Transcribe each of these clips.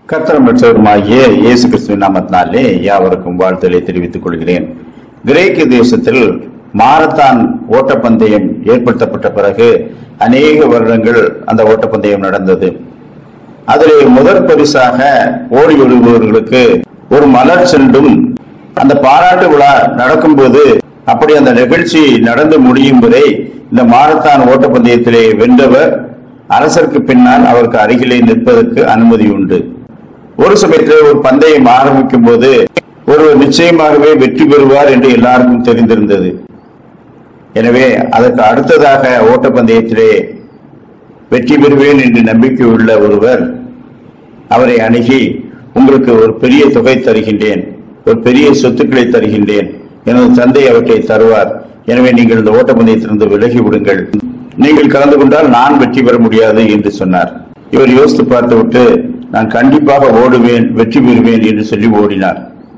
கர்த்தரும் இரட்சகருமாகிய இயேசு கிறிஸ்துவின் நாமத்தினாலே யாவருக்கும் வாழ்த்துக்களை தெரிவித்துக் கொள்கிறேன். கிரேக்க தேசத்தில் மாரத்தான் ஓட்டப்பந்தயம் ஏற்படுத்தப்பட்ட பிறகு அநேக வருடங்கள் அந்த ஓட்டப்பந்தயம் நடந்தது. அதிலே முதற் பரிசாக ஓடி வருபவர்களுக்கு ஒரு மலர் செண்டும் அந்த பாராட்டு விழா நடக்கும்போது அப்படி அந்த நிகழ்ச்சி நடந்து முடியும் வரை இந்த மாரத்தான் ஓட்டப்பந்தயத்திலே வென்றவர் அரசருக்கு பின்னால் அவருக்கு அருகிலே நிற்பதற்கு அனுமதி உண்டு. ஒரு சமயத்தில் ஒரு பந்தயம் ஆரம்பிக்கும் போது ஒருவர் நிச்சயமாகவே வெற்றி பெறுவார் என்று எல்லாருக்கும் தெரிந்திருந்தது. எனவே அதற்கு அடுத்ததாக ஓட்டப்பந்தயத்திலே வெற்றி பெறுவேன் என்று நம்பிக்கை உள்ள ஒருவர் அவரை அணுகி, உங்களுக்கு ஒரு பெரிய தொகை தருகின்றேன், ஒரு பெரிய சொத்துக்களை தருகின்றேன், எனது தந்தை அவற்றை தருவார், எனவே நீங்கள் இந்த ஓட்டப்பந்தயத்திலிருந்து விலகி விடுங்கள், நீங்கள் கலந்து கொண்டால் நான் வெற்றி பெற முடியாது என்று சொன்னார். இவர் யோசித்து பார்த்துவிட்டு, நான் கண்டிப்பாக ஓடுவேன், வெற்றி பெறுவேன் என்று சொல்லி ஓடினார்.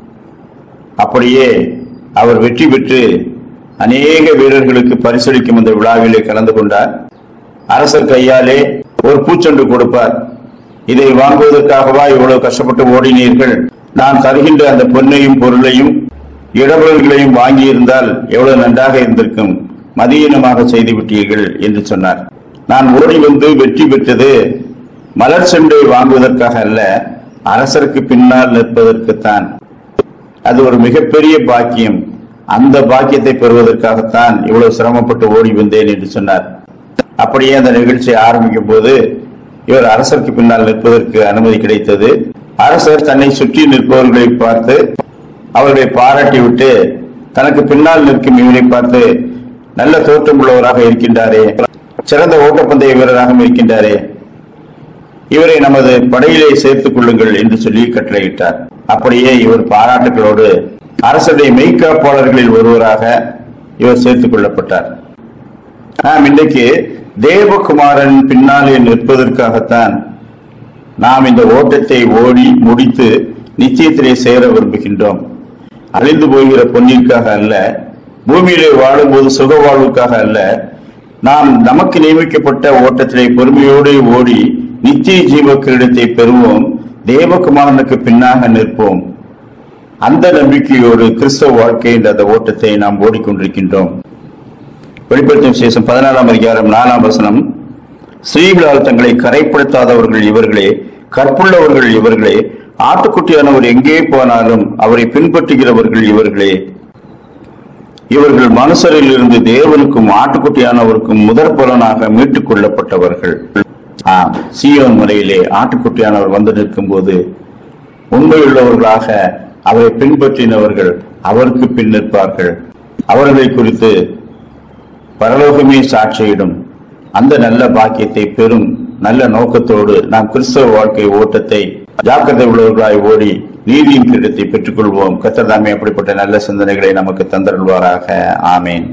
அப்படியே அவர் வெற்றி பெற்று அநேக வீரர்களுக்கு பரிசளிக்கும் அந்த விழாவிலே கலந்து கொண்டார். அரசர் கையாலே ஒரு பூச்செண்டு கொடுப்பார். இதை வாங்குவதற்காகவா இவ்வளவு கஷ்டப்பட்டு ஓடினீர்கள்? நான் தருகின்ற அந்த பொன்னையும் பொருளையும் இடபொருள்களையும் வாங்கியிருந்தால் எவ்வளவு நன்றாக இருந்திருக்கும், மதியீனமாக செய்து விட்டீர்கள் என்று சொன்னார். நான் ஓடி வந்து வெற்றி பெற்றது மலர் செண்டை வாங்குவதற்காக அல்ல, அரசருக்கு பின்னால் நிற்பதற்குத்தான். அது ஒரு மிகப்பெரிய பாக்கியம். அந்த பாக்கியத்தை பெறுவதற்காகத்தான் இவ்வளவு சிரமப்பட்டு ஓடி வந்தேன் என்று சொன்னார். அப்படியே அந்த நிகழ்ச்சி ஆரம்பிக்கும் போது இவர் அரசருக்கு பின்னால் நிற்பதற்கு அனுமதி கிடைத்தது. அரசர் தன்னை சுற்றி நிற்பவர்களை பார்த்து அவர்களை பாராட்டி விட்டு, தனக்கு பின்னால் நிற்கும் இவரை பார்த்து, நல்ல தோற்றம் உள்ளவராக இருக்கின்றாரே, சிறந்த ஓட்டப்பந்தய வீரராகவும் இருக்கின்றாரே, இவரை நமது படையிலே சேர்த்துக் கொள்ளுங்கள் என்று சொல்லி கட்டளையிட்டார். அப்படியே இவர் பாராட்டுகளோடு அரசுடைய மெய்காப்பாளர்களில் ஒருவராக இவர் சேர்த்துக் கொள்ளப்பட்டார். நாம் இன்றைக்கு தேவகுமாரன் பின்னாலே நிற்பதற்காகத்தான் நாம் இந்த ஓட்டத்தை ஓடி முடித்து நிச்சயத்திலே சேர விரும்புகின்றோம். அழிந்து போகிற பொன்னிற்காக அல்ல, பூமியிலே வாழும்போது சுக வாழ்வுக்காக அல்ல, நாம் நமக்கு நியமிக்கப்பட்ட ஓட்டத்திலே பொறுமையோடு ஓடி நித்திய ஜீவ கிரீடத்தை பெறுவோம், தேவகுமாரனுக்கு பின்னாக நிற்போம். அந்த நம்பிக்கையோடு கிறிஸ்தவ வாழ்க்கை என்ற அந்த ஓட்டத்தை நாம் ஓடிக்கொண்டிருக்கின்றோம். வெளிப்படுத்தும் விசேஷம் 14ஆம் அதிகாரம் 4ஆம் வசனம், ஸ்ரீகளால் தங்களை கரைப்படுத்தாதவர்கள் இவர்களே, கற்புள்ளவர்கள் இவர்களே, ஆட்டுக்குட்டியானவர் எங்கே போனாலும் அவரை பின்பற்றுகிறவர்கள் இவர்களே, இவர்கள் மனுஷரில் இருந்து தேவனுக்கும் ஆட்டுக்குட்டியானவருக்கும் முதற் பலனாக மீட்டுக் கொள்ளப்பட்டவர்கள். சீயோன் மலையிலே ஆட்டுக்குட்டியானவர் வந்து நிற்கும் போது உண்மையுள்ளவர்களாக அவரை பின்பற்றினவர்கள் அவருக்கு பின் நிற்பார்கள். அவர்களை குறித்து பரலோகமே சாட்சியிடும். அந்த நல்ல பாக்கியத்தை பெறும் நல்ல நோக்கத்தோடு நாம் கிறிஸ்தவ வாழ்க்கை ஓட்டத்தை ஜாக்கிரதை உள்ளவர்களாய் ஓடி நீதியின் கிரீடத்தை பெற்றுக் கொள்வோம். கர்த்தர் தாமே அப்படிப்பட்ட நல்ல சிந்தனைகளை நமக்கு தந்தருள்வாராக. ஆமேன்.